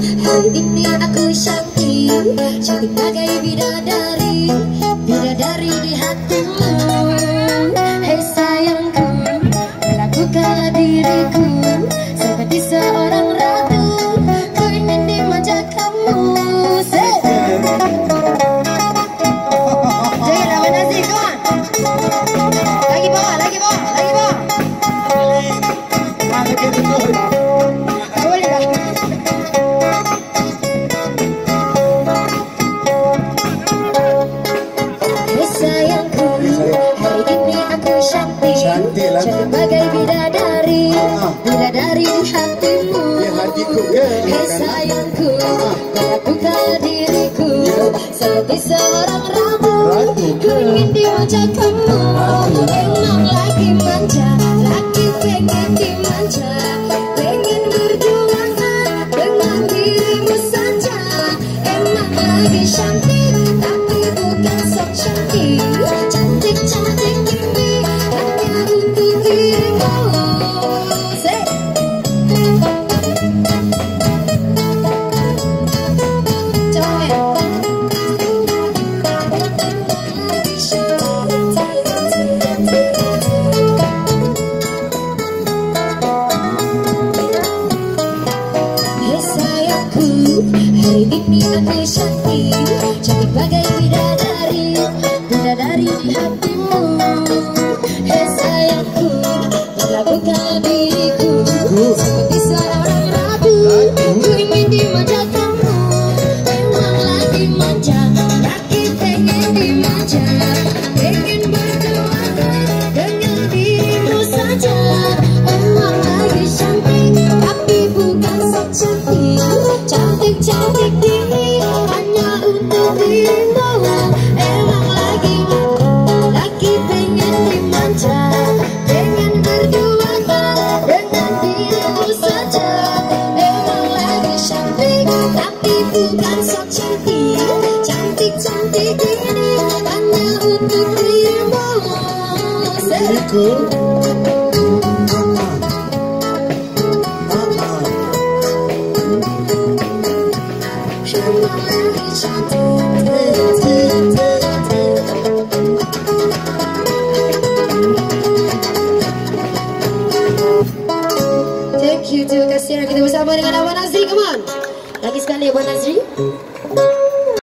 hari ini aku cantik, cantik bagai bidadari, bidadari di hatimu. Hei sayangku, melakukan diriku seperti seorang ratu, ku ingin dimanja kamu. Jangan lawan nasi, kawan. Lagi bawah, lagi bawah, lagi bawah. Cantik bagai bidadari, bidadari di hatimu. Hei sayangku, melakukan diriku seperti seorang ratu, ku ingin dimanja kamu. Emang lagi manja, lagi pengen dimanja, pengen berduaan dengan dirimu saja. Emang lagi cantik, tapi bukan sok cantik, cantik-cantik ini hanya untuk dirimu. Hari ini aku cantik, cantik bagai bidadari, bidadari di hatimu. Hei sayangku, melakukan diriku seperti seorang ratu, ku ingin dimanja kamu. Emang lagi manja, lagi pengen dimanja, pengen berduaan dengan dirimu saja. Emang lagi cantik, tapi bukan sok cantik, cantik ini hanya untuk dirimu. Emang lagi pengen dimanja, pengen berduaan dengan dirimu saja. Emang lagi cantik, tapi bukan sok cantik, cantik ini hanya untuk dirimu. Thank you, terima kasih. Kita bersama dengan Abang Nazri, come on. Lagi sekali Abang Nazri.